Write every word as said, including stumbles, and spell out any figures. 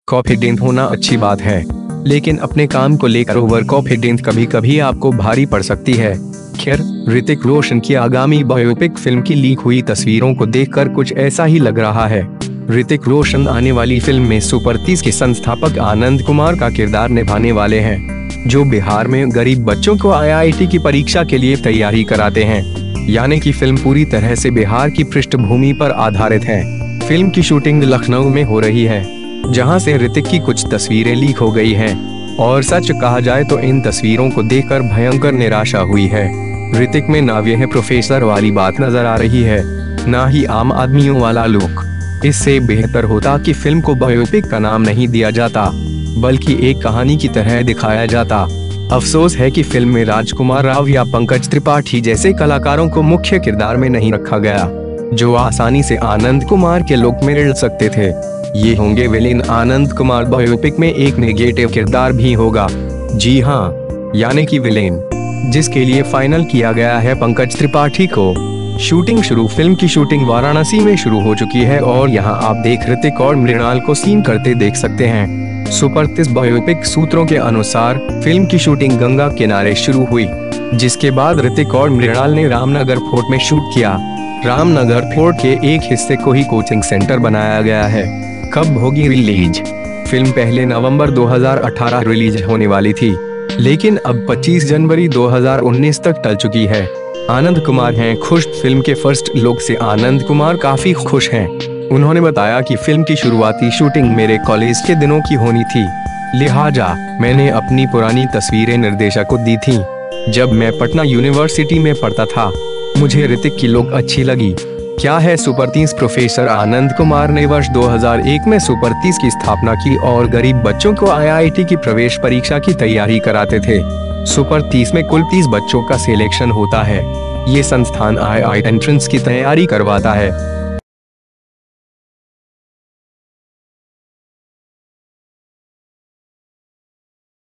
Confident होना अच्छी बात है, लेकिन अपने काम को लेकर ओवर कॉन्फिडेंट कभी कभी आपको भारी पड़ सकती है। खैर, ऋतिक रोशन की आगामी बायोपिक फिल्म की लीक हुई तस्वीरों को देखकर कुछ ऐसा ही लग रहा है। ऋतिक रोशन आने वाली फिल्म में सुपर तीस के संस्थापक आनंद कुमार का किरदार निभाने वाले हैं, जो बिहार में गरीब बच्चों को आई आई टी की परीक्षा के लिए तैयारी कराते हैं। यानी कि फिल्म पूरी तरह से बिहार की पृष्ठभूमि पर आधारित है। फिल्म की शूटिंग लखनऊ में हो रही है, जहां से ऋतिक की कुछ तस्वीरें लीक हो गई हैं। और सच कहा जाए तो इन तस्वीरों को देखकर भयंकर निराशा हुई है। ऋतिक में ना यह प्रोफेसर वाली बात नजर आ रही है, ना ही आम आदमियों वाला लुक। इससे बेहतर होता कि फिल्म को बायोपिक का नाम नहीं दिया जाता, बल्कि एक कहानी की तरह दिखाया जाता। अफसोस है कि फिल्म में राजकुमार राव या पंकज त्रिपाठी जैसे कलाकारों को मुख्य किरदार में नहीं रखा गया, जो आसानी से आनंद कुमार के लुक में रल सकते थे। ये होंगे विलेन। आनंद कुमार बायोपिक में एक नेगेटिव किरदार भी होगा। जी हाँ, यानी कि विलेन, जिसके लिए फाइनल किया गया है पंकज त्रिपाठी को। शूटिंग शुरू फिल्म की शूटिंग वाराणसी में शुरू हो चुकी है और यहाँ आप देख ऋतिक और मृणाल को सीन करते देख सकते हैं। सुपर तीस बायोपिक सूत्रों के अनुसार फिल्म की शूटिंग गंगा किनारे शुरू हुई, जिसके बाद ऋतिक और मृणाल ने रामनगर फोर्ट में शूट किया। रामनगर फोर्ट के एक हिस्से को ही कोचिंग सेंटर बनाया गया है। कब होगी रिलीज? फिल्म पहले नवंबर दो हज़ार अठारह रिलीज होने वाली थी, लेकिन अब पच्चीस जनवरी दो हज़ार उन्नीस तक टल चुकी है। आनंद कुमार हैं खुश। फिल्म के फर्स्ट लुक से आनंद कुमार काफी खुश हैं। उन्होंने बताया कि फिल्म की शुरुआती शूटिंग मेरे कॉलेज के दिनों की होनी थी, लिहाजा मैंने अपनी पुरानी तस्वीरें निर्देशक को दी थी। जब मैं पटना यूनिवर्सिटी में पढ़ता था, मुझे ऋतिक की लुक अच्छी लगी। क्या है सुपर तीस? प्रोफेसर आनंद कुमार ने वर्ष दो हज़ार एक में सुपर तीस की स्थापना की और गरीब बच्चों को आई आई टी की प्रवेश परीक्षा की तैयारी कराते थे। सुपर तीस में कुल तीस बच्चों का सिलेक्शन होता है। ये संस्थान आई आई टी एंट्रेंस की तैयारी करवाता है।